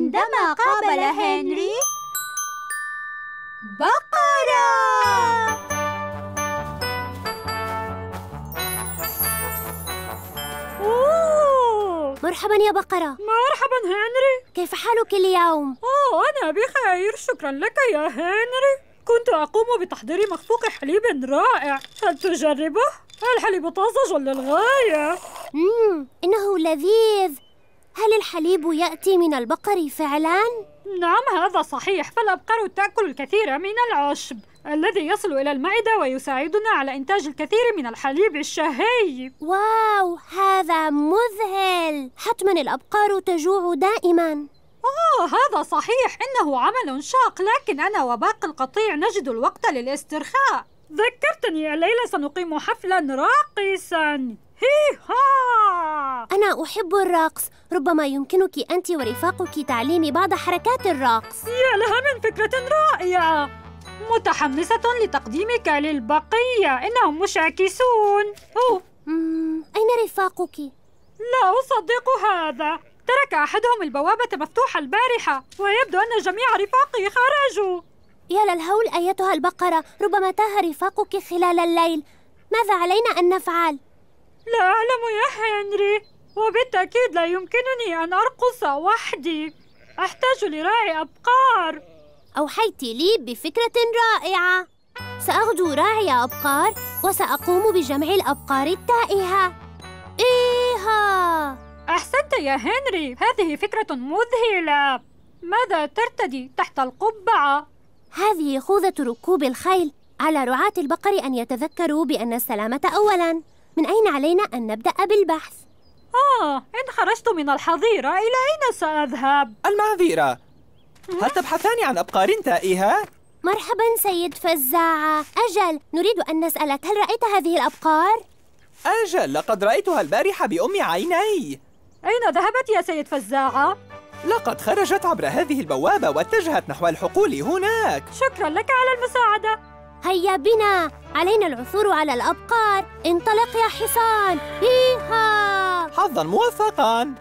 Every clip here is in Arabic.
عندما قابل هنري بقرة. مرحبا يا بقرة. مرحبا هنري، كيف حالك اليوم؟ أنا بخير، شكرا لك يا هنري. كنت أقوم بتحضير مخفوق حليب رائع، هل تجربه؟ الحليب طازج للغاية. إنه لذيذ. هل الحليب يأتي من البقر فعلا؟ نعم هذا صحيح، فالأبقار تأكل الكثير من العشب الذي يصل إلى المعدة ويساعدنا على إنتاج الكثير من الحليب الشهي. واو، هذا مذهل. حتما الأبقار تجوع دائما. هذا صحيح، إنه عمل شاق، لكن أنا وباقي القطيع نجد الوقت للاسترخاء. ذكرتني، الليلة سنقيم حفلا راقصا. هي-ها! أنا أحب الرقص. ربما يمكنك أنت ورفاقك تعليمي بعض حركات الرقص. يا لها من فكرة رائعة. متحمسة لتقديمك للبقية، إنهم مشاكسون. أين رفاقك؟ لا أصدق هذا. ترك أحدهم البوابة مفتوحة البارحة، ويبدو أن جميع رفاقي خرجوا. يا للهول أيتها البقرة، ربما تاه رفاقك خلال الليل. ماذا علينا أن نفعل؟ لا أعلم يا هنري، وبالتأكيد لا يمكنني أن أرقص وحدي. أحتاج لراعي أبقار. أوحيت لي بفكرة رائعة. سأغدو راعي أبقار وسأقوم بجمع الأبقار التائهة. إيها! أحسنت يا هنري، هذه فكرة مذهلة. ماذا ترتدي تحت القبعة؟ هذه خوذة ركوب الخيل. على رعاة البقر أن يتذكروا بأن السلامة أولاً. من أين علينا أن نبدأ بالبحث؟ إن خرجت من الحظيرة إلى أين سأذهب؟ المعذرة، هل تبحثان عن أبقار تائهة؟ مرحباً سيد فزاعة. أجل، نريد أن نسألك، هل رأيت هذه الأبقار؟ أجل، لقد رأيتها البارحة بأم عيني. أين ذهبت يا سيد فزاعة؟ لقد خرجت عبر هذه البوابة واتجهت نحو الحقول هناك. شكرا لك على المساعدة. هيا بنا، علينا العثور على الأبقار. انطلق يا حصان. هيها! حظا موفقا.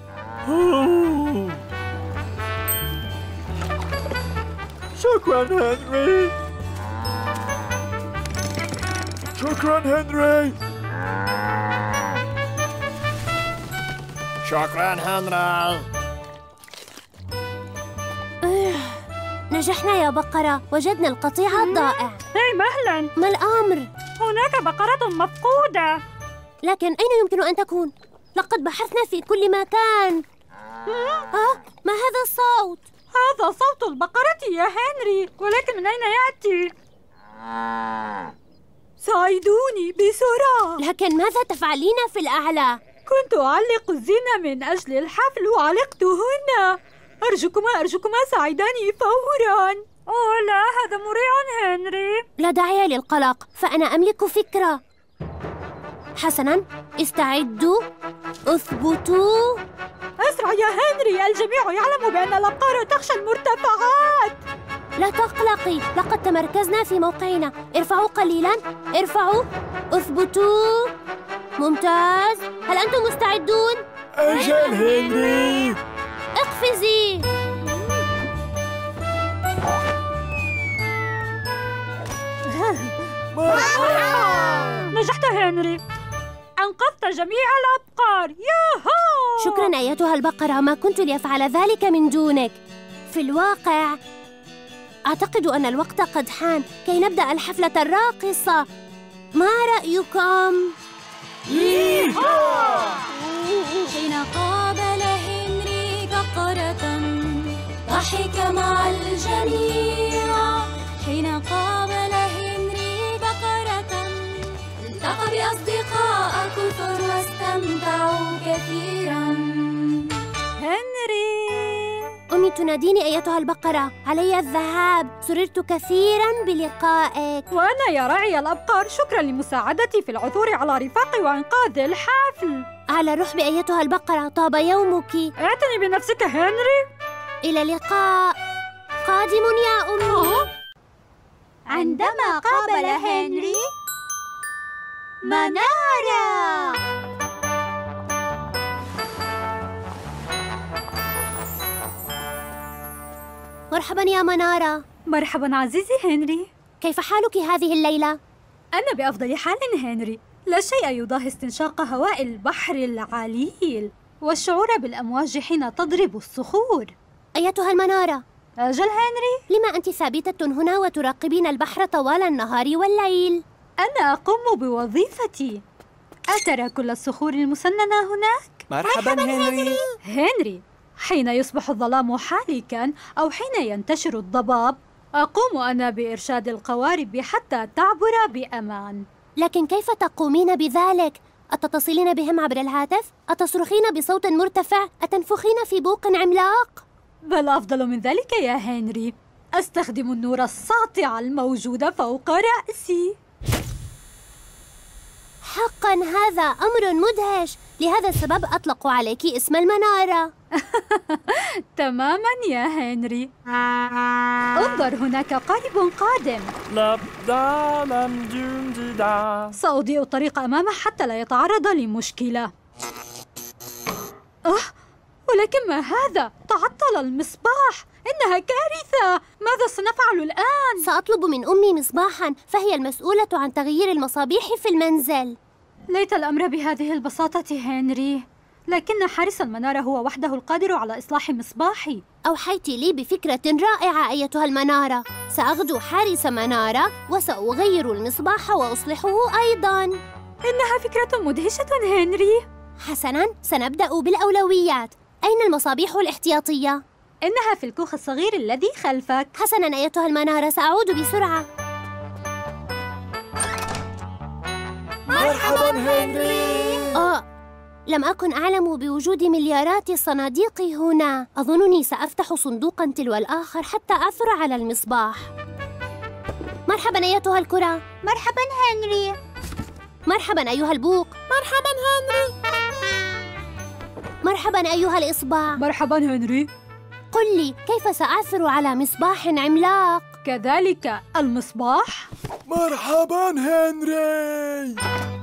شكرا هنري. شكرا هنري. شكرا هنري. نجحنا يا بقرة، وجدنا القطيع الضائع. هاي مهلا، ما الأمر؟ هناك بقرة مفقودة. لكن أين يمكن أن تكون؟ لقد بحثنا في كل مكان. ما هذا الصوت؟ هذا صوت البقرة يا هنري، ولكن من أين يأتي؟ ساعدوني بسرعة. لكن ماذا تفعلين في الأعلى؟ كنت أعلق الزينة من أجل الحفل وعلقتهن. أرجوكما ساعداني فوراً. لا، هذا مريع هنري. لا داعي للقلق، فأنا أملك فكرة. حسناً، استعدوا، اثبتوا. أسرع يا هنري، الجميع يعلم بأن الأبقار تخشى المرتفعات. لا تقلقي، لقد تمركزنا في موقعنا. ارفعوا قليلاً، ارفعوا، اثبتوا. ممتاز، هل أنتم مستعدون؟ أجل هنري. اقفزي. نجحت هنري، أنقذت جميع الأبقار. ياهو! شكراً أيتها البقرة، ما كنت لأفعل ذلك من دونك. في الواقع أعتقد أن الوقت قد حان كي نبدأ الحفلة الراقصة. ما رأيكم؟ حين قابل هنري بقرة ضحك مع الجميع. حين قابل هنري بقرة التقى بأصدقاء كثر واستمتعوا كثيرا. هنري، أمي تناديني أيتها البقرة، علي الذهاب. سررت كثيراً بلقائك. وأنا يا راعي الأبقار، شكراً لمساعدتي في العثور على رفاقي وإنقاذ الحفل. على الرحب أيتها البقرة، طاب يومك. اعتني بنفسك هنري. إلى اللقاء. قادم يا أمي. عندما قابل هنري منارة. مرحبا يا منارة. مرحبا عزيزي هنري. كيف حالك هذه الليلة؟ أنا بأفضل حال هنري. لا شيء يضاهي استنشاق هواء البحر العليل والشعور بالأمواج حين تضرب الصخور. أيتها المنارة. أجل هنري؟ لما أنت ثابتة هنا وتراقبين البحر طوال النهار والليل؟ أنا أقوم بوظيفتي. أترى كل الصخور المسننة هناك؟ مرحبا هنري. هنري، حين يصبح الظلام حالكاً أو حين ينتشر الضباب، أقوم أنا بإرشاد القوارب حتى تعبر بأمان. لكن كيف تقومين بذلك؟ أتتصلين بهم عبر الهاتف؟ أتصرخين بصوت مرتفع؟ أتنفخين في بوق عملاق؟ بل أفضل من ذلك يا هنري، أستخدم النور الساطع الموجود فوق رأسي. حقاً هذا أمر مدهش، لهذا السبب أطلقوا عليك اسم المنارة. تماماً يا هنري. انظر، هناك قارب قادم. سأضيء الطريق أمامه حتى لا يتعرض لمشكلة. ولكن ما هذا؟ تعطل المصباح. إنها كارثة. ماذا سنفعل الآن؟ سأطلب من أمي مصباحاً، فهي المسؤولة عن تغيير المصابيح في المنزل. ليت الأمر بهذه البساطة هنري، لكن حارس المنارة هو وحده القادر على إصلاح مصباحي. أوحيت لي بفكرة رائعة أيتها المنارة. سأغدو حارس منارة وسأغير المصباح وأصلحه أيضاً. إنها فكرة مدهشة هنري. حسناً، سنبدأ بالأولويات. أين المصابيح الاحتياطية؟ إنها في الكوخ الصغير الذي خلفك. حسناً أيتها المنارة، سأعود بسرعة. مرحبا هنري. لم أكن أعلم بوجود مليارات الصناديق هنا. أظنني سأفتح صندوقاً تلو الآخر حتى أعثر على المصباح. مرحباً أيتها الكرة. مرحبا هنري. مرحباً أيها البوق. مرحبا هنري. مرحباً أيها الإصبع. مرحبا هنري. قل لي، كيف سأعثر على مصباح عملاق؟ كذلك المصباح. مرحبا هنري.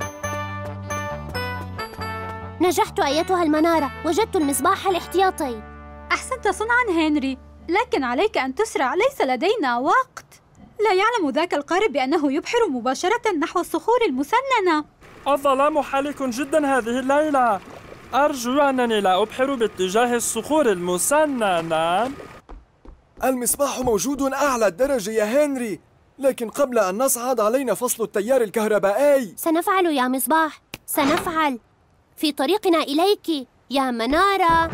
نجحت أيتها المنارة، وجدت المصباح الاحتياطي. أحسنت صنعاً هنري، لكن عليك أن تسرع، ليس لدينا وقت. لا يعلم ذاك القارب بأنه يبحر مباشرة نحو الصخور المسننة. الظلام حالك جدا هذه الليلة. أرجو أنني لا أبحر باتجاه الصخور المسننة. المصباح موجود أعلى الدرجة يا هنري، لكن قبل أن نصعد علينا فصل التيار الكهربائي. سنفعل يا مصباح، سنفعل. في طريقنا إليك يا منارة.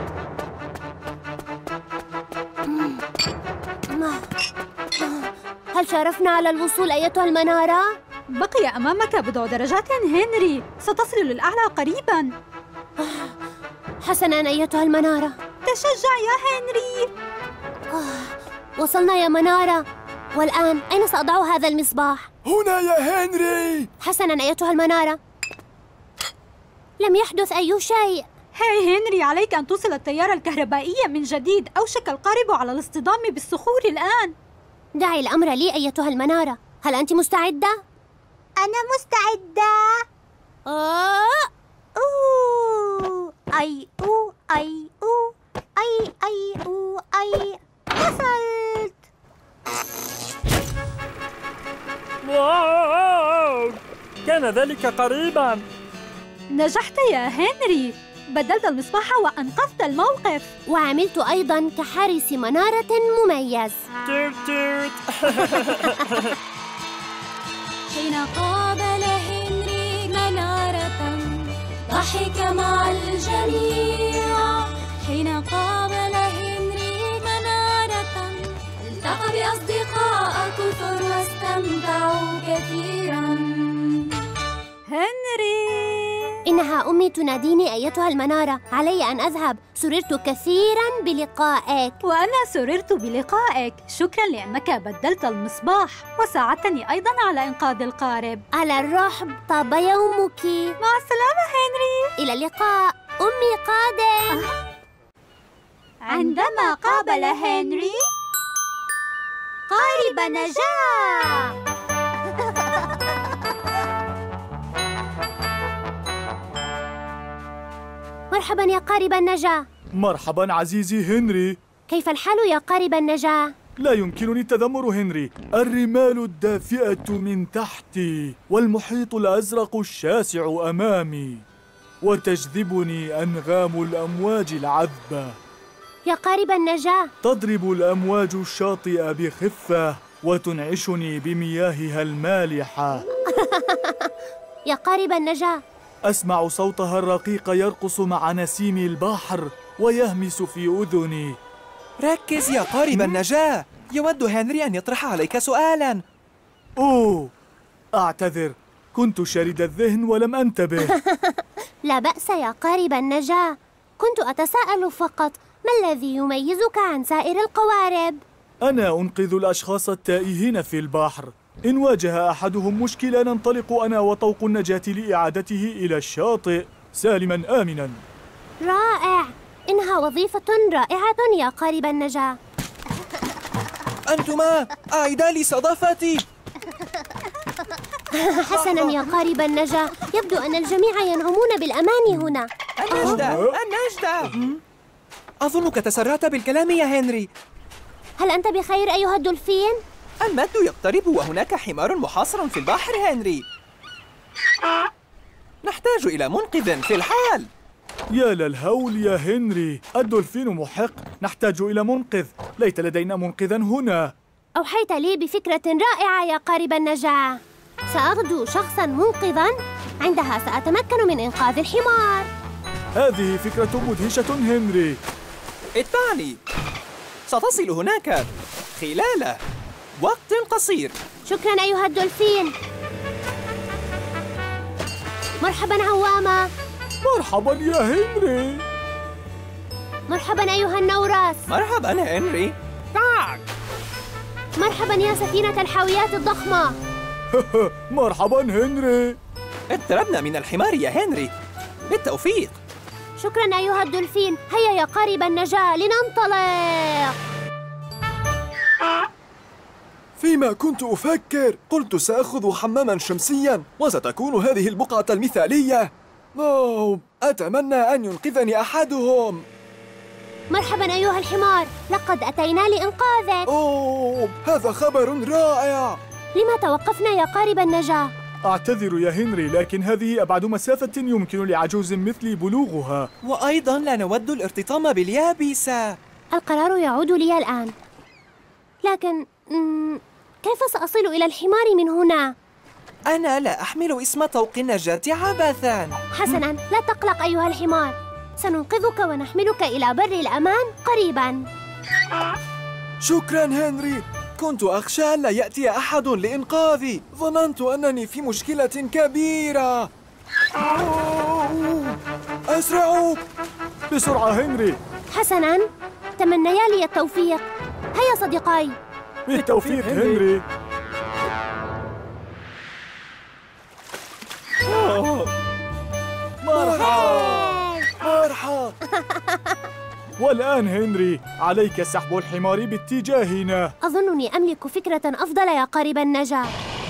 هل شرفنا على الوصول أيتها المنارة؟ بقي أمامك بضع درجات هنري، ستصل للأعلى قريباً. حسناً أيتها المنارة. تشجع يا هنري. وصلنا يا منارة. والآن أين سأضع هذا المصباح؟ هنا يا هنري. حسناً أيتها المنارة. لم يحدث أي شيء. هاي هنري، عليك أن توصل التيار الكهربائي من جديد. أوشك القارب على الاصطدام بالصخور الآن. دعي الأمر لي أيتها المنارة. هل أنت مستعدة؟ أنا مستعدة. أي أو أي أو أي أي أو أي. وصلت. واو! كان ذلك قريباً. نجحت يا هنري، بدلت المصباح وأنقذت الموقف. وعملت أيضاً كحارس منارة مميز. توت توت. حين قابل هنري منارة ضحك مع الجميع. حين قابل هنري منارة التقى بأصدقاء كثر واستمتعوا كثيراً. هنري، إنها أمي تناديني أيتها المنارة. علي أن أذهب. سررت كثيراً بلقائك. وأنا سررت بلقائك. شكراً لأنك بدلت المصباح وساعدتني أيضاً على إنقاذ القارب. على الرحب، طاب يومك. مع السلامة هنري. إلى اللقاء. أمي قادم. عندما قابل هنري قارب نجاة. مرحباً يا قارب النجاة. مرحبا عزيزي هنري. كيف الحال يا قارب النجاة؟ لا يمكنني التذمر هنري. الرمال الدافئة من تحتي، والمحيط الأزرق الشاسع أمامي، وتجذبني أنغام الأمواج العذبة. يا قارب النجاة، تضرب الأمواج الشاطئة بخفة وتنعشني بمياهها المالحة. يا قارب النجاة، أسمع صوتها الرقيق يرقص مع نسيم البحر ويهمس في أذني. ركز يا قارب النجاة، يود هنري أن يطرح عليك سؤالاً. أوه، أعتذر، كنت شارد الذهن ولم أنتبه. لا بأس يا قارب النجاة، كنت أتساءل فقط ما الذي يميزك عن سائر القوارب؟ أنا أنقذ الأشخاص التائهين في البحر. إن واجه أحدهم مشكلة ننطلق أنا وطوق النجاة لإعادته إلى الشاطئ سالماً آمناً. رائع، إنها وظيفة رائعة يا قارب النجاة. أنتما أعيدا لي صدافتي. حسناً يا قارب النجاة، يبدو أن الجميع ينعمون بالأمان هنا. النجدة. أظنك تسرعت بالكلام يا هنري. هل أنت بخير أيها الدولفين؟ المد يقترب وهناك حمار محاصر في البحر هنري. نحتاج إلى منقذ في الحال. يا للهول يا هنري، الدولفين محق، نحتاج إلى منقذ. ليت لدينا منقذاً هنا. أوحيت لي بفكرة رائعة يا قارب النجاة. سأغدو شخصاً منقذاً، عندها سأتمكن من إنقاذ الحمار. هذه فكرة مدهشة هنري. اتبعني، ستصل هناك خلال وقت قصير. شكراً أيها الدولفين. مرحباً عوامة. مرحباً يا هنري. مرحباً أيها النوراس. مرحباً هنري. مرحباً يا سفينة الحاويات الضخمة. مرحباً هنري. اقتربنا من الحمار يا هنري. بالتوفيق. شكراً أيها الدولفين. هيا يا قارب النجاة لننطلق. فيما كنت أفكر قلت سأخذ حماماً شمسياً وستكون هذه البقعة المثالية. أتمنى أن ينقذني أحدهم. مرحباً أيها الحمار، لقد أتينا لإنقاذك. هذا خبر رائع. لما توقفنا يا قارب النجاة؟ أعتذر يا هنري، لكن هذه أبعد مسافة يمكن لعجوز مثلي بلوغها. وأيضاً لا نود الارتطام باليابسة. القرار يعود لي الآن، لكن كيف سأصل إلى الحمار من هنا؟ أنا لا أحمل اسم طوق النجاة عبثاً. حسناً، لا تقلق أيها الحمار، سننقذك ونحملك إلى بر الأمان قريباً. شكراً هنري، كنت أخشى أن لا يأتي أحد لإنقاذي. ظننت أنني في مشكلة كبيرة. أسرعوا بسرعة هنري. حسناً، تمنيا لي التوفيق. هيا صديقاي. بالتوفيق هنري. مرحبا. والآن هنري، عليك سحب الحمار باتجاهنا. أظنني أملك فكرة أفضل يا قارب النجاة.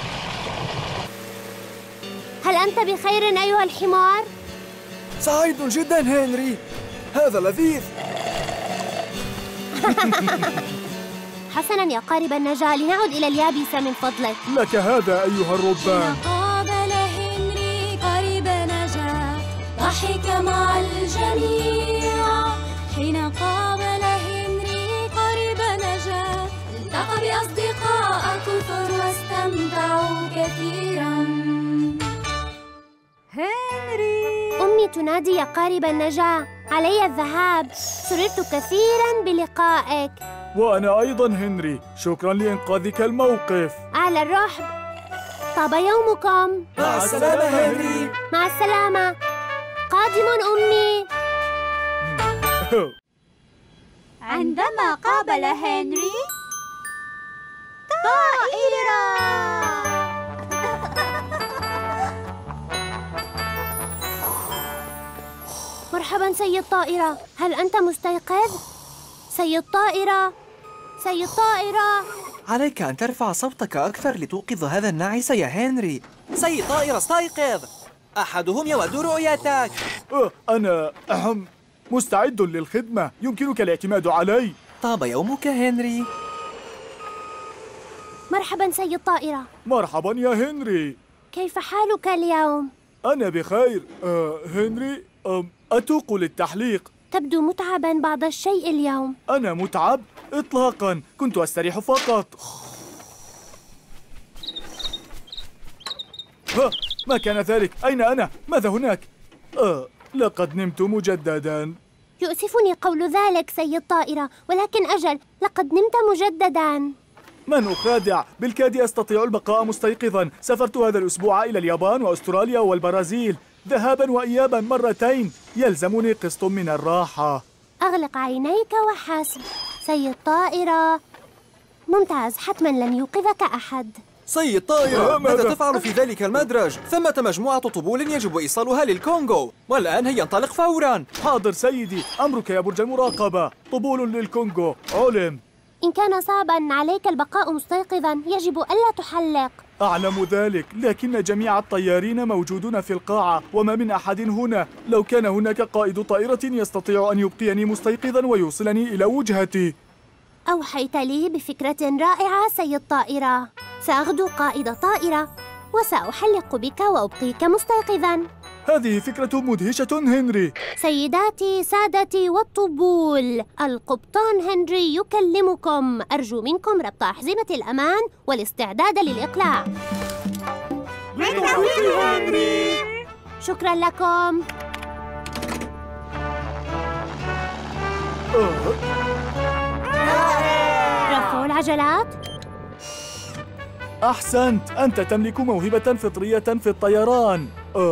هل أنت بخير أيها الحمار؟ سعيد جدا هنري، هذا لذيذ. حسناً يا قارب النجاة، لنعد إلى اليابسة من فضلك. لك هذا أيها الربان. قابل هنري قارب نجاة، ضحك مع الجميع. حين قابل هنري قارب نجاة، التقى بأصدقاء كثر واستمتعوا كثيراً. هنري، أمي تنادي يا قارب النجاة، علي الذهاب. سررت كثيراً بلقائك. وأنا أيضاً هنري، شكراً لإنقاذك الموقف. على الرحب. طاب يومكم. مع السلامة هنري. مع السلامة. قادم أمي. عندما قابل هنري طائرة. مرحباً سيد طائرة، هل أنت مستيقظ؟ سيد طائرة، سيد طائرة. عليك أن ترفع صوتك أكثر لتوقظ هذا الناعس يا هنري. سيد طائرة استيقظ، أحدهم يود رؤيتك. أنا مستعد للخدمة، يمكنك الاعتماد علي. طاب يومك هنري. مرحبا سيد طائرة. مرحبا يا هنري. كيف حالك اليوم؟ أنا بخير. هنري، أتوق للتحليق. تبدو متعبا بعض الشيء اليوم. أنا متعب؟ إطلاقا، كنت أستريح فقط. ما كان ذلك؟ أين أنا؟ ماذا هناك؟ لقد نمت مجددا. يؤسفني قول ذلك سيد طائرة، ولكن أجل، لقد نمت مجددا. من أخادع؟ بالكاد أستطيع البقاء مستيقظا. سافرت هذا الأسبوع إلى اليابان وأستراليا والبرازيل، ذهابا وإيابا مرتين. يلزمني قسط من الراحة. أغلق عينيك وحسب سيد طائرة. ممتاز، حتما لن يوقظك أحد. سيد طائرة، ماذا تفعل في ذلك المدرج؟ ثمة مجموعة طبول يجب إيصالها للكونغو، والآن هيا انطلق فوراً. حاضر سيدي، أمرك يا برج المراقبة. طبول للكونغو، علم. إن كان صعبا عليك البقاء مستيقظا يجب ألا تحلق. أعلم ذلك، لكن جميع الطيارين موجودون في القاعة وما من أحد هنا. لو كان هناك قائد طائرة يستطيع أن يبقيني مستيقظا ويوصلني إلى وجهتي. أوحيت لي بفكرة رائعة سيد طائرة. سأغدو قائد طائرة وسأحلق بك وأبقيك مستيقظا. هذه فكرة مدهشة هنري. سيداتي سادتي والطبول، القبطان هنري يكلمكم. أرجو منكم ربط أحزمة الأمان والاستعداد للإقلاع. بالتوفيق هنري. شكرا لكم. رفعوا العجلات. أحسنت، أنت تملك موهبة فطرية في الطيران.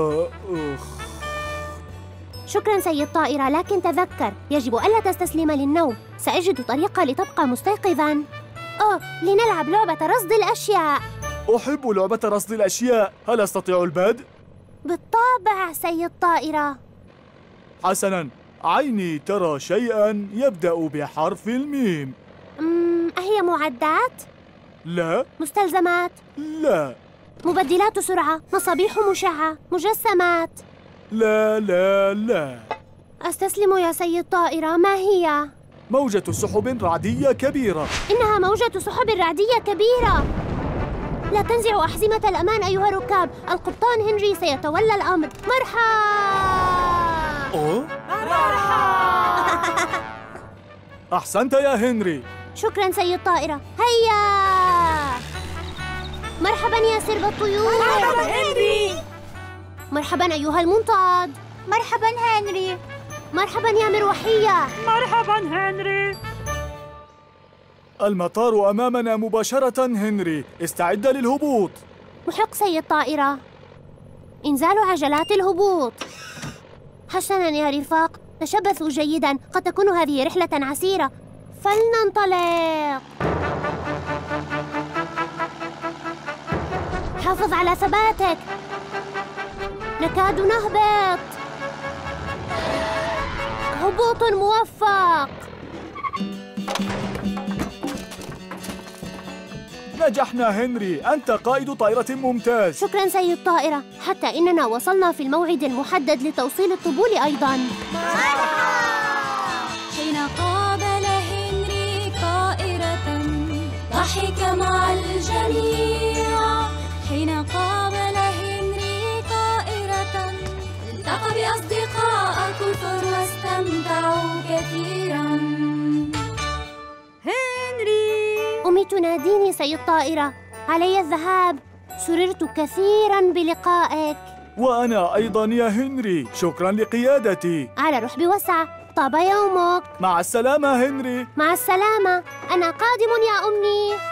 شكرا سيد طائرة، لكن تذكر يجب ألا تستسلم للنوم. سأجد طريقة لتبقى مستيقظا. لنلعب لعبة رصد الأشياء. أحب لعبة رصد الأشياء. هل أستطيع البدء؟ بالطبع سيد طائرة. حسنا، عيني ترى شيئا يبدأ بحرف الميم. أهي معدات؟ لا. مستلزمات؟ لا. مبدلات سرعة، مصابيح مشعة، مجسمات؟ لا لا لا. أستسلم يا سيد طائرة، ما هي؟ موجة سحب رعدية كبيرة. إنها موجة سحب رعدية كبيرة. لا تنزعوا أحزمة الأمان أيها الركاب، القبطان هنري سيتولى الأمر. مرحبا. أحسنت يا هنري. شكرا سيد طائرة، هيا. مرحبا يا سرب الطيور. مرحبا هنري. مرحبا أيها المنطاد. مرحبا هنري. مرحبا يا مروحية. مرحبا هنري. المطار أمامنا مباشرة هنري، استعد للهبوط. محق سيد طائرة. إنزال عجلات الهبوط. حسنا يا رفاق، تشبثوا جيدا، قد تكون هذه رحلة عسيرة. فلننطلق. حافظ على ثباتك، نكاد نهبط. هبوط موفق. نجحنا هنري، أنت قائد طائرة ممتاز. شكرا سيد طائرة، حتى إننا وصلنا في الموعد المحدد لتوصيل الطبول أيضا. حين قابل هنري طائرة ضحك مع الجميع. حين قابل هنري طائرة التقى بأصدقاء كثر واستمتعوا كثيرا. هنري. أمي تناديني سيد طائرة، علي الذهاب. سررت كثيرا بلقائك. وأنا أيضا يا هنري، شكرا لقيادتي. على رحب وسعة، طاب يومك. مع السلامة هنري. مع السلامة، أنا قادم يا أمي.